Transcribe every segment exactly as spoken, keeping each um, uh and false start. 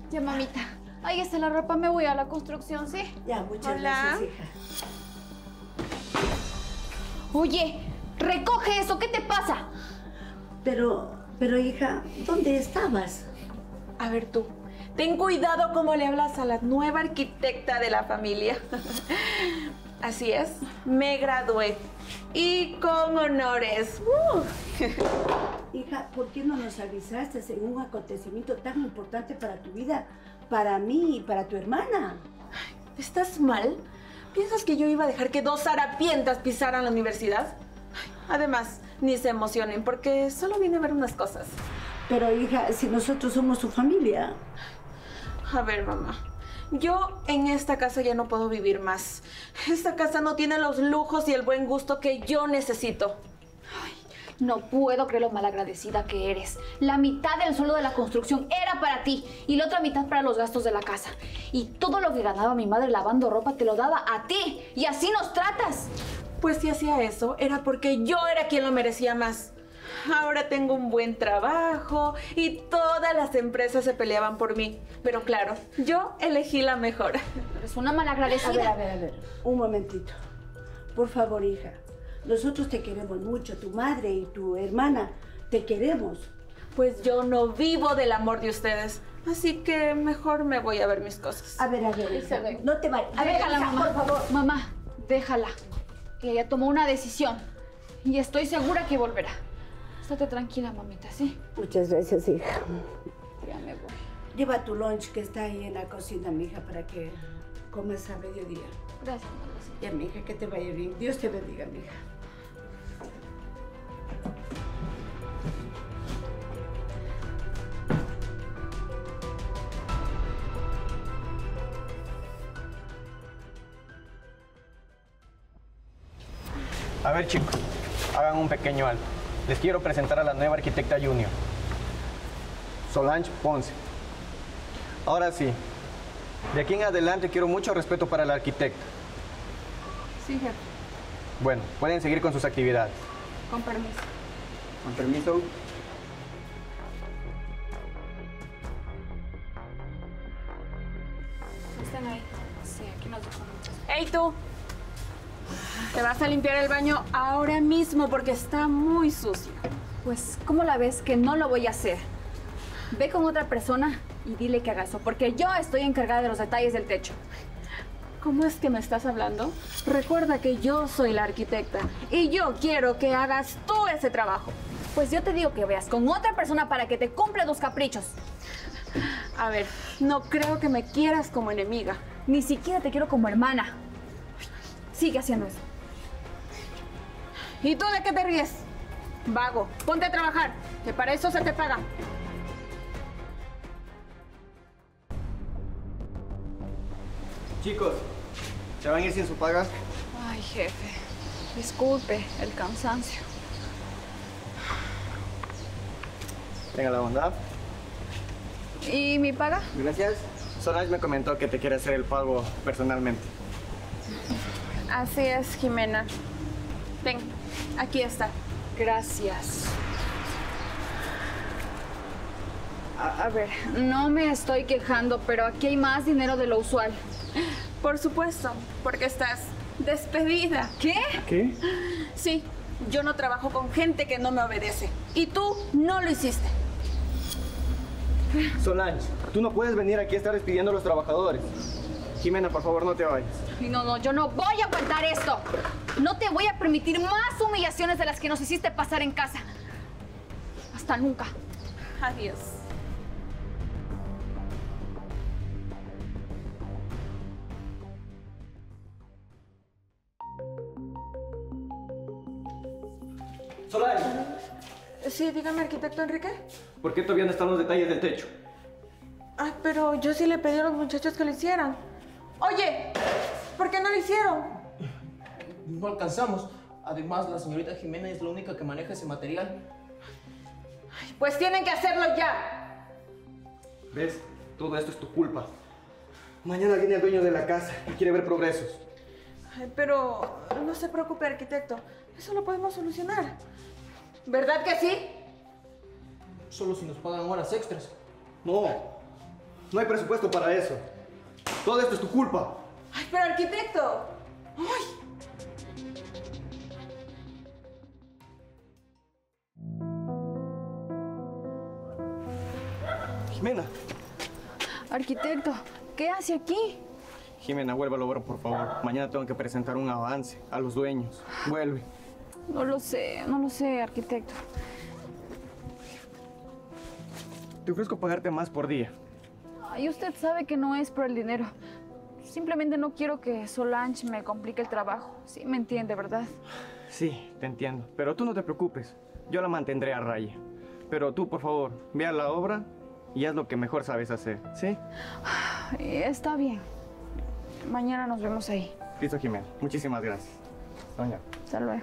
Ya, mamita. Ahí está la ropa, me voy a la construcción, ¿sí? Ya, muchas Hola. gracias, hija. Oye, recoge eso, ¿qué te pasa? Pero, pero hija, ¿dónde estabas? A ver tú, ten cuidado cómo le hablas a la nueva arquitecta de la familia. Así es, me gradué. Y con honores. Uh. Hija, ¿por qué no nos avisaste en un acontecimiento tan importante para tu vida, para mí y para tu hermana? ¿Estás mal? ¿Piensas que yo iba a dejar que dos harapientas pisaran la universidad? Además, ni se emocionen, porque solo vine a ver unas cosas. Pero hija, si nosotros somos tu familia. A ver, mamá. Yo en esta casa ya no puedo vivir más. Esta casa no tiene los lujos y el buen gusto que yo necesito. Ay, no puedo creer lo malagradecida que eres. La mitad del sueldo de la construcción era para ti y la otra mitad para los gastos de la casa. Y todo lo que ganaba mi madre lavando ropa te lo daba a ti. Y así nos tratas. Pues si hacía eso, era porque yo era quien lo merecía más. Ahora tengo un buen trabajo y todas las empresas se peleaban por mí. Pero claro, yo elegí la mejor. Eres una malagradecida. A ver, a ver, a ver, un momentito. Por favor, hija. Nosotros te queremos mucho, tu madre y tu hermana. Te queremos. Pues yo no vivo del amor de ustedes. Así que mejor me voy a ver mis cosas. A ver, a ver, hija, no te vayas. A ver, déjala, mamá. Por favor. Mamá, déjala. Que ella tomó una decisión. Y estoy segura que volverá. Estate tranquila, mamita, ¿sí? Muchas gracias, hija. Ya me voy. Lleva tu lunch que está ahí en la cocina, mija, para que comas a mediodía. Gracias, mamá. Ya, mija, que te vaya bien. Dios te bendiga, mija. A ver, chicos, hagan un pequeño alto. Les quiero presentar a la nueva arquitecta junior, Solange Ponce. Ahora sí, de aquí en adelante quiero mucho respeto para la arquitecta. Sí, jefe. Bueno, pueden seguir con sus actividades. Con permiso. Con permiso. Están ahí. Sí, aquí nos dejamos. ¡Ey, tú! Te vas a limpiar el baño ahora mismo porque está muy sucio. Pues, ¿cómo la ves que no lo voy a hacer? Ve con otra persona y dile que haga eso, porque yo estoy encargada de los detalles del techo. ¿Cómo es que me estás hablando? Recuerda que yo soy la arquitecta y yo quiero que hagas tú ese trabajo. Pues yo te digo que veas con otra persona para que te cumpla tus caprichos. A ver, no creo que me quieras como enemiga. Ni siquiera te quiero como hermana. Sigue haciendo eso. ¿Y tú de qué te ríes? Vago, ponte a trabajar, que para eso se te paga. Chicos, ¿se van a ir sin su paga? Ay, jefe. Disculpe el cansancio. Tenga la bondad. ¿Y mi paga? Gracias. Solange me comentó que te quiere hacer el pago personalmente. Así es, Jimena. Ven, aquí está. Gracias. A, a ver, no me estoy quejando, pero aquí hay más dinero de lo usual. Por supuesto, porque estás despedida. ¿Qué? ¿Qué? Sí, yo no trabajo con gente que no me obedece. Y tú no lo hiciste. Solange, tú no puedes venir aquí a estar despidiendo a los trabajadores. Jimena, por favor, no te vayas. No, no, yo no voy a aguantar esto. No te voy a permitir más humillaciones de las que nos hiciste pasar en casa. Hasta nunca. Adiós. Solange, Sí, dígame, arquitecto Enrique. ¿por qué todavía no están los detalles del techo? Ay, pero yo sí le pedí a los muchachos que lo hicieran. Oye, ¿por qué no lo hicieron? No alcanzamos. Además, la señorita Jimena es la única que maneja ese material. Pues tienen que hacerlo ya. ¿Ves? Todo esto es tu culpa. Mañana viene el dueño de la casa y quiere ver progresos. Ay, pero no se preocupe, arquitecto. Eso lo podemos solucionar. ¿Verdad que sí? Solo si nos pagan horas extras. No. No hay presupuesto para eso. Todo esto es tu culpa. Ay, pero arquitecto. Ay. Jimena. Arquitecto, ¿qué hace aquí? Jimena, vuelve a la obra, por favor. Mañana tengo que presentar un avance a los dueños. Vuelve. No lo sé, no lo sé, arquitecto. Te ofrezco pagarte más por día. Y usted sabe que no es por el dinero. Simplemente no quiero que Solange me complique el trabajo. Sí, me entiende, ¿verdad? Sí, te entiendo. Pero tú no te preocupes. Yo la mantendré a raya. Pero tú, por favor, ve a la obra y haz lo que mejor sabes hacer, ¿sí? Está bien. Mañana nos vemos ahí. Listo, Jimena. Muchísimas gracias. Hasta mañana. Hasta luego.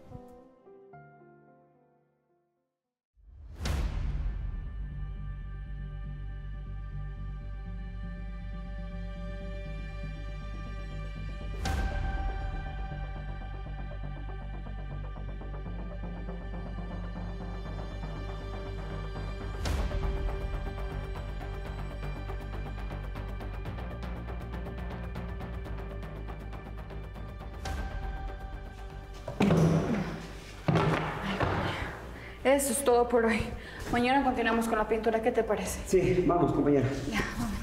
Eso es todo por hoy. Mañana continuamos con la pintura. ¿Qué te parece? Sí, vamos, compañera. Ya, vamos.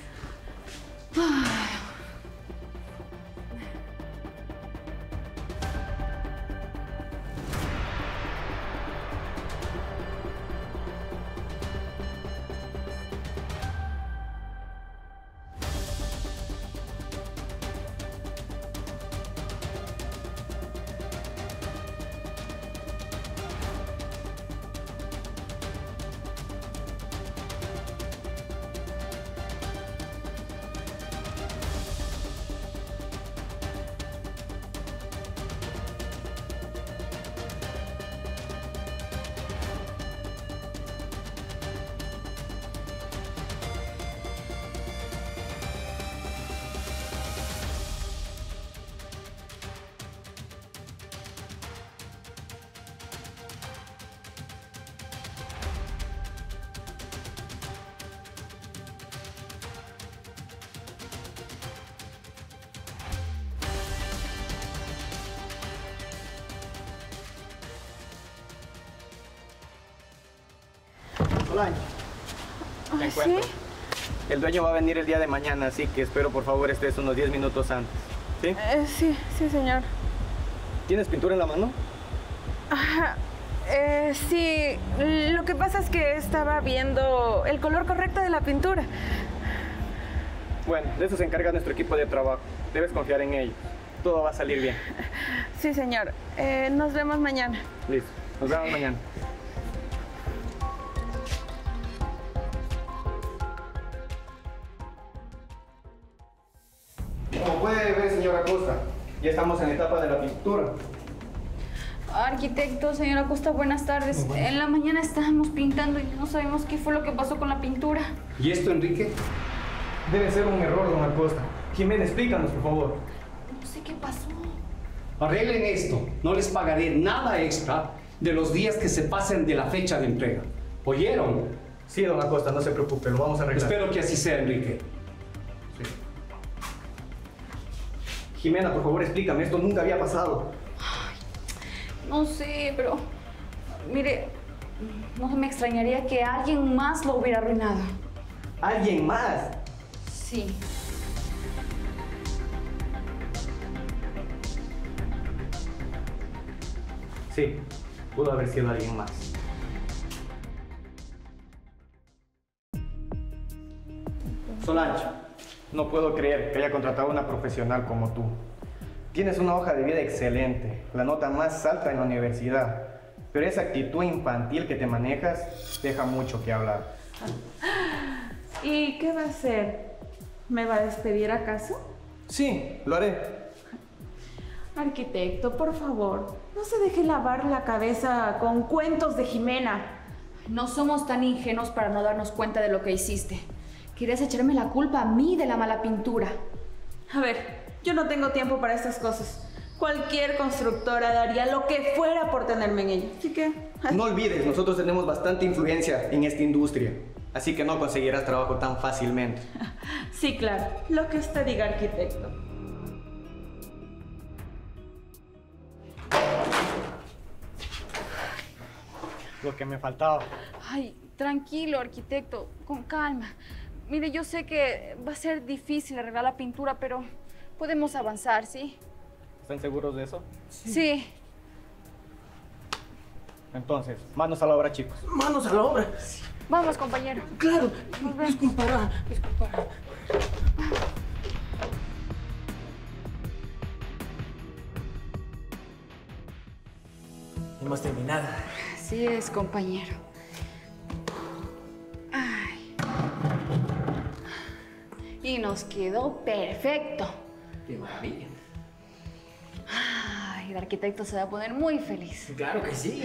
Solange. Te encuentro. El dueño va a venir el día de mañana, así que espero por favor estés unos diez minutos antes. ¿Sí? Eh, sí, sí, señor. ¿Tienes pintura en la mano? Ajá. Eh, sí, lo que pasa es que estaba viendo el color correcto de la pintura. Bueno, de eso se encarga nuestro equipo de trabajo. Debes confiar en ellos. Todo va a salir bien. Sí, señor. Eh, nos vemos mañana. Listo. Nos vemos mañana. Como puede ver, señora Costa, ya estamos en la etapa de la pintura. Arquitecto, señora Costa, buenas tardes. En la mañana estábamos pintando y no sabemos qué fue lo que pasó con la pintura. ¿Y esto, Enrique? Debe ser un error, don Acosta. Jimena, explícanos, por favor. No sé qué pasó. Arreglen esto. No les pagaré nada extra de los días que se pasen de la fecha de entrega. ¿Oyeron? Sí, don Acosta, no se preocupe, lo vamos a arreglar. Espero que así sea, Enrique. Sí. Jimena, por favor, explícame, esto nunca había pasado. Ay, no sé, pero... Mire, no me extrañaría que alguien más lo hubiera arruinado. ¿Alguien más? Sí. Sí, pudo haber sido alguien más. Solange, no puedo creer que haya contratado a una profesional como tú. Tienes una hoja de vida excelente, la nota más alta en la universidad, pero esa actitud infantil que te manejas deja mucho que hablar. ¿Y qué va a hacer? ¿Me va a despedir acaso? Sí, lo haré. Arquitecto, por favor, no se deje lavar la cabeza con cuentos de Jimena. No somos tan ingenuos para no darnos cuenta de lo que hiciste. Quieres echarme la culpa a mí de la mala pintura. A ver, yo no tengo tiempo para estas cosas. Cualquier constructora daría lo que fuera por tenerme en ella. Así que... No olvides, nosotros tenemos bastante influencia en esta industria. Así que no conseguirás trabajo tan fácilmente. Sí, claro, lo que usted diga, arquitecto. Lo que me faltaba. Ay, tranquilo, arquitecto, con calma. Mire, yo sé que va a ser difícil arreglar la pintura, pero podemos avanzar, ¿sí? ¿Están seguros de eso? Sí. Sí. Entonces, manos a la obra, chicos. Manos a la obra. Vamos, compañero. Claro, Nos vemos. disculpará, disculpará. Hemos terminado. Así es, compañero. Ay. Y nos quedó perfecto. Qué maravilla. Ay, el arquitecto se va a poner muy feliz. Claro que sí.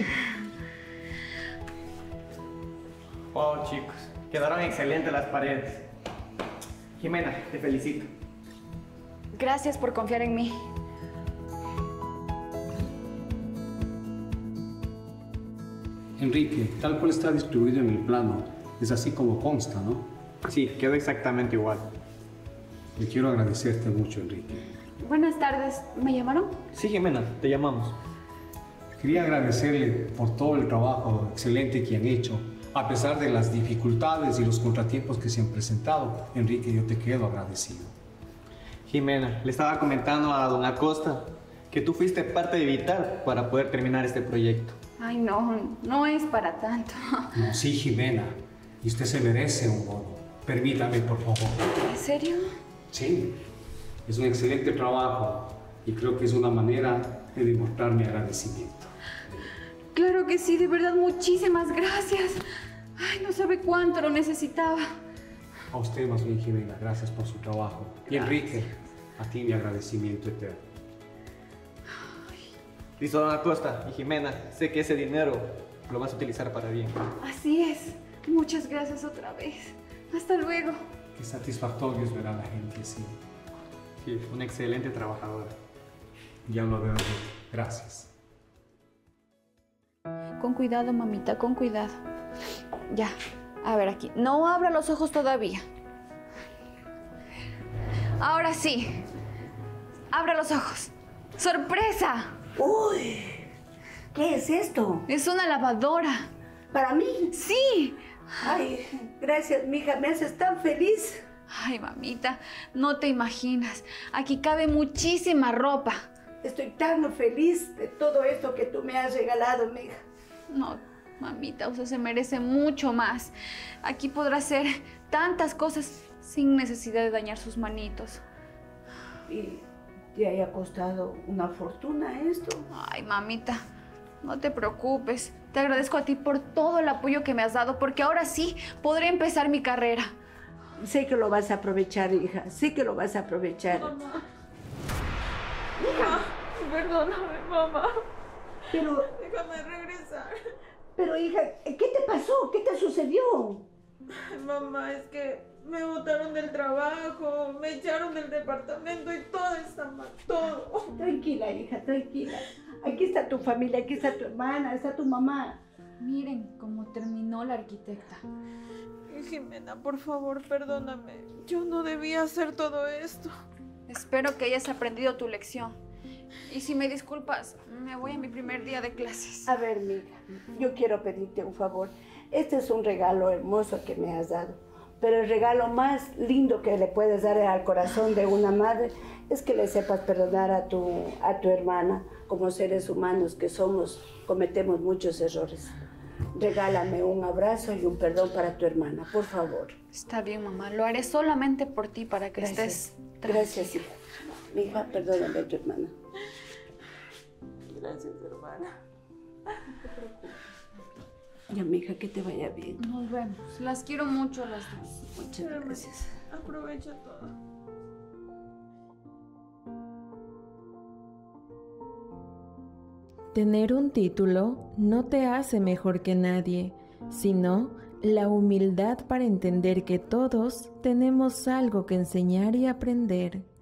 Wow, chicos, quedaron excelentes las paredes. Jimena, te felicito. Gracias por confiar en mí. Enrique, tal cual está distribuido en el plano, es así como consta, ¿no? Sí, quedó exactamente igual. Le quiero agradecerte mucho, Enrique. Buenas tardes. ¿Me llamaron? Sí, Jimena, te llamamos. Quería agradecerle por todo el trabajo excelente que han hecho. A pesar de las dificultades y los contratiempos que se han presentado, Enrique, yo te quedo agradecido. Jimena, le estaba comentando a don Acosta que tú fuiste parte vital para poder terminar este proyecto. Ay, no, no es para tanto. No, sí, Jimena, y usted se merece un bono. Permítame, por favor. ¿En serio? Sí, es un excelente trabajo y creo que es una manera de demostrar mi agradecimiento. Claro que sí, de verdad, muchísimas gracias. Ay, no sabe cuánto lo necesitaba. A usted más bien, Jimena, gracias por su trabajo. Y Enrique, a ti mi agradecimiento eterno. Listo, don Acosta y Jimena, sé que ese dinero lo vas a utilizar para bien. Así es. Muchas gracias otra vez. Hasta luego. Qué satisfactorio es ver a la gente así. Sí, una excelente trabajadora. Ya lo veo. Gracias. Con cuidado, mamita, con cuidado. Ya, a ver aquí. No abra los ojos todavía. Ahora sí. Abra los ojos. ¡Sorpresa! Uy, ¿qué es esto? Es una lavadora. ¿Para mí? ¡Sí! Ay, gracias, mija, me haces tan feliz. Ay, mamita, no te imaginas. Aquí cabe muchísima ropa. Estoy tan feliz de todo esto que tú me has regalado, mija. No, mamita, usted se merece mucho más. Aquí podrá hacer tantas cosas sin necesidad de dañar sus manitos. Y te haya costado una fortuna esto. Ay, mamita, no te preocupes. Te agradezco a ti por todo el apoyo que me has dado, porque ahora sí podré empezar mi carrera. Sé que lo vas a aprovechar, hija. Sé que lo vas a aprovechar. Mamá. Mamá, perdóname, mamá. Pero, Déjame regresar. pero, hija, ¿qué te pasó? ¿Qué te sucedió? Ay, mamá, es que me botaron del trabajo, me echaron del departamento y todo está mal, todo. Tranquila, hija, tranquila. Aquí está tu familia, aquí está tu hermana, está tu mamá. Miren cómo terminó la arquitecta. Jimena, por favor, perdóname. Yo no debía hacer todo esto. Espero que hayas aprendido tu lección. Y si me disculpas, me voy a mi primer día de clases. A ver, mija, yo quiero pedirte un favor. Este es un regalo hermoso que me has dado. Pero el regalo más lindo que le puedes dar al corazón de una madre es que le sepas perdonar a tu, a tu hermana. Como seres humanos que somos, cometemos muchos errores. Regálame un abrazo y un perdón para tu hermana, por favor. Está bien, mamá. Lo haré solamente por ti, para que Gracias. estés tranquila. Gracias, hija. Mi hija, perdóname a tu hermana. Gracias, hermana. Ya, mi hija, que te vaya bien. Nos vemos. Las quiero mucho las dos. Muchas gracias. Aprovecha todo. Tener un título no te hace mejor que nadie, sino la humildad para entender que todos tenemos algo que enseñar y aprender.